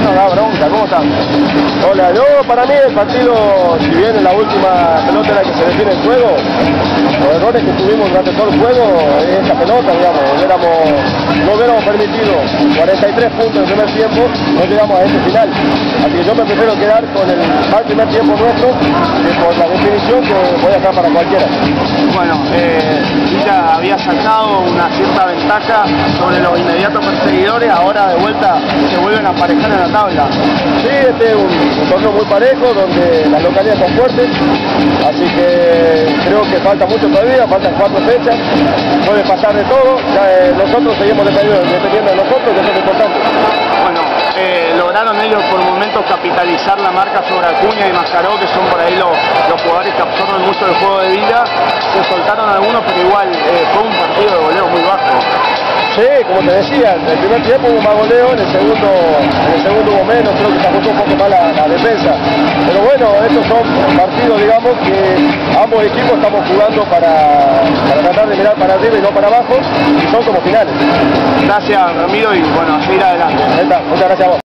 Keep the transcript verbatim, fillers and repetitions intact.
nos da bronca. ¿Cómo están? Hola, yo para mí el partido, si bien en la última pelota era que se define el juego, los errores que tuvimos durante todo el juego, esa pelota, digamos, hubiéramos, no hubiéramos permitido cuarenta y tres puntos en el primer tiempo, no llegamos a ese final. Así que yo me prefiero quedar con el mal primer tiempo nuestro, que por la definición que voy a dejar para cualquiera. Bueno, eh, Villa había sacado una cierta ventaja sobre los inmediatos perseguidores, ahora de vuelta se vuelven a aparejar en la tabla. Sí, este es un, un torneo muy parejo, donde las localidades son fuertes, así que creo que falta mucho todavía, faltan cuatro fechas, puede pasar de todo, ya, eh, nosotros seguimos dependiendo, dependiendo de nosotros, que eso es importante. Bueno, eh, lograron ellos por momentos capitalizar la marca sobre Acuña y Mascaró, que son por ahí los, los jugadores que absorben mucho el juego de Villa. Se soltaron algunos, pero igual eh, fue un partido de goleo muy bajo. Sí, como te decía, en el primer tiempo hubo más goleo, en el segundo, en el segundo hubo menos, creo que se ajustó un poco más la, la defensa. Pero bueno, estos son partidos, digamos, que ambos equipos estamos jugando para, para tratar de mirar para arriba y no para abajo, y son como finales. Gracias, Ramiro, y bueno, a seguir adelante. Muchas gracias a vos.